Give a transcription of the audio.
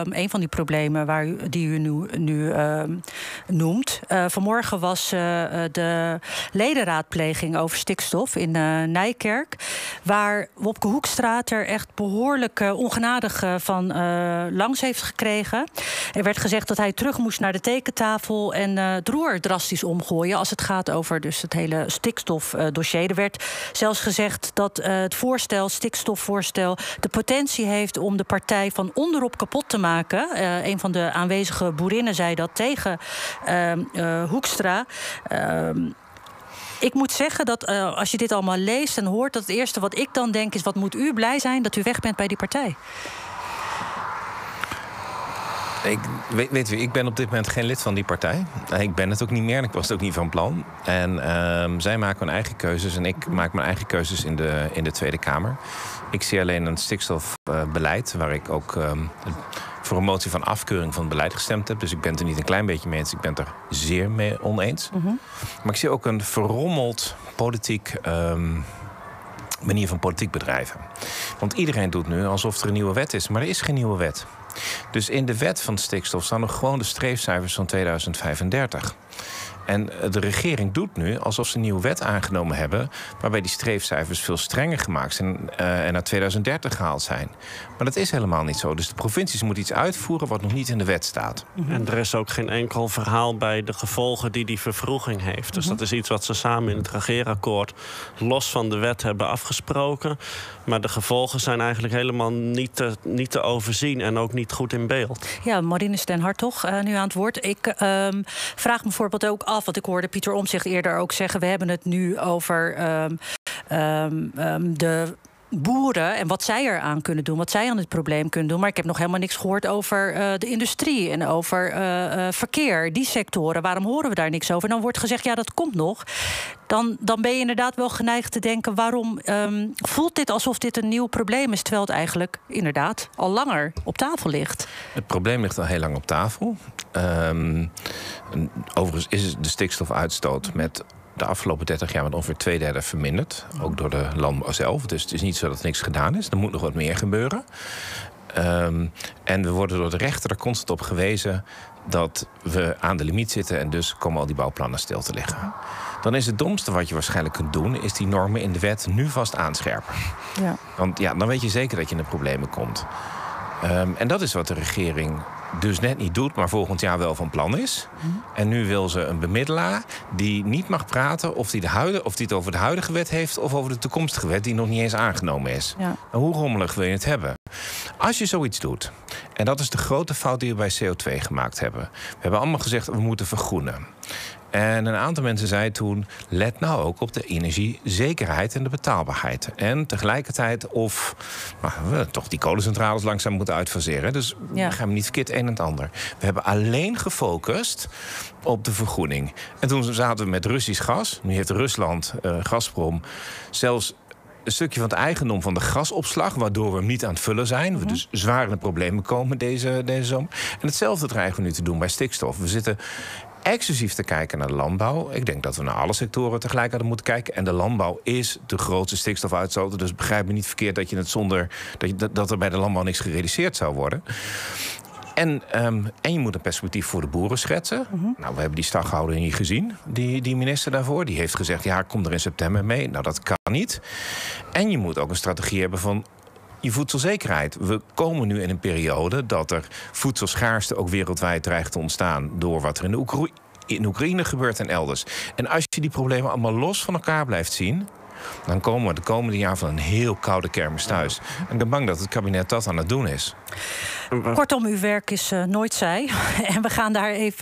een van die problemen die u nu noemt. Vanmorgen was de ledenraadpleging over stikstof in Nijkerk, waar Wopke Hoekstra er echt behoorlijk ongenadig van langs heeft gekregen. Er werd gezegd dat hij terug moest naar de tekentafel en het roer drastisch omgooien als het gaat over dus het hele stikstofdossier. Er werd zelfs gezegd dat het stikstofvoorstel de potentie heeft om de partij van onderop kapot te maken. Een van de aanwezige boerinnen zei dat tegen Hoekstra. Ik moet zeggen dat als je dit allemaal leest en hoort, dat het eerste wat ik dan denk is: wat moet u blij zijn dat u weg bent bij die partij? Weet u, ik ben op dit moment geen lid van die partij. Ik ben het ook niet meer en ik was het ook niet van plan. En zij maken hun eigen keuzes en ik maak mijn eigen keuzes in de Tweede Kamer. Ik zie alleen een stikstofbeleid waar ik ook voor een motie van afkeuring van het beleid gestemd heb. Dus ik ben het er niet een klein beetje mee eens. Ik ben het er zeer mee oneens. Maar ik zie ook een verrommeld politiek manier van politiek bedrijven. Want iedereen doet nu alsof er een nieuwe wet is. Maar er is geen nieuwe wet. Dus in de wet van stikstof staan nog gewoon de streefcijfers van 2035. En de regering doet nu alsof ze een nieuwe wet aangenomen hebben, waarbij die streefcijfers veel strenger gemaakt zijn en naar 2030 gehaald zijn. Maar dat is helemaal niet zo. Dus de provincies moeten iets uitvoeren wat nog niet in de wet staat. En er is ook geen enkel verhaal bij de gevolgen die vervroeging heeft. Dus dat is iets wat ze samen in het regeerakkoord los van de wet hebben afgesproken. Maar de gevolgen zijn eigenlijk helemaal niet te overzien en ook niet goed in beeld. Ja, Marine Sten-Hartog, nu aan het woord. Ik vraag me bijvoorbeeld ook af, want ik hoorde Pieter Omtzigt eerder ook zeggen, we hebben het nu over de boeren en wat zij eraan kunnen doen, wat zij aan het probleem kunnen doen. Maar ik heb nog helemaal niks gehoord over de industrie en over verkeer, die sectoren. Waarom horen we daar niks over? En dan wordt gezegd, ja, dat komt nog. Dan ben je inderdaad wel geneigd te denken, waarom voelt dit alsof dit een nieuw probleem is, terwijl het eigenlijk inderdaad al langer op tafel ligt? Het probleem ligt al heel lang op tafel. Overigens is de stikstofuitstoot met de afgelopen 30 jaar met ongeveer 2/3 verminderd. Ook door de landbouw zelf. Dus het is niet zo dat er niks gedaan is. Er moet nog wat meer gebeuren. En we worden door de rechter er constant op gewezen dat we aan de limiet zitten en dus komen al die bouwplannen stil te liggen. Dan is het domste wat je waarschijnlijk kunt doen, is die normen in de wet nu vast aanscherpen. Ja. Want ja, dan weet je zeker dat je in de problemen komt. En dat is wat de regering dus net niet doet, maar volgend jaar wel van plan is. En nu wil ze een bemiddelaar die niet mag praten of die het over de huidige wet heeft of over de toekomstige wet die nog niet eens aangenomen is. Ja. En hoe rommelig wil je het hebben? Als je zoiets doet, en dat is de grote fout die we bij CO2 gemaakt hebben. We hebben allemaal gezegd, we moeten vergroenen. En een aantal mensen zei toen, let nou ook op de energiezekerheid en de betaalbaarheid. En tegelijkertijd of we toch die kolencentrales langzaam moeten uitfaseren. Dus we gaan niet verkeerd een en het ander. We hebben alleen gefocust op de vergroening. En toen zaten we met Russisch gas. Nu heeft Rusland, Gazprom, zelfs een stukje van het eigendom van de gasopslag, waardoor we hem niet aan het vullen zijn. We dus zwaar in de problemen komen deze zomer. En hetzelfde dreigen we nu te doen bij stikstof. We zitten exclusief te kijken naar de landbouw. Ik denk dat we naar alle sectoren tegelijk hadden moeten kijken. En de landbouw is de grootste stikstofuitstoter. Dus begrijp me niet verkeerd dat je het zonder dat er bij de landbouw niks gerealiseerd zou worden. En je moet een perspectief voor de boeren schetsen. Nou, we hebben die staghouder niet gezien, die minister daarvoor. Die heeft gezegd, ja, kom er in september mee. Nou, dat kan niet. En je moet ook een strategie hebben van je voedselzekerheid. We komen nu in een periode dat er voedselschaarste ook wereldwijd dreigt te ontstaan door wat er in Oekraïne gebeurt en elders. En als je die problemen allemaal los van elkaar blijft zien, dan komen we de komende jaar van een heel koude kermis thuis. En ik ben bang dat het kabinet dat aan het doen is. Kortom, uw werk is nooit saai. En we gaan daar even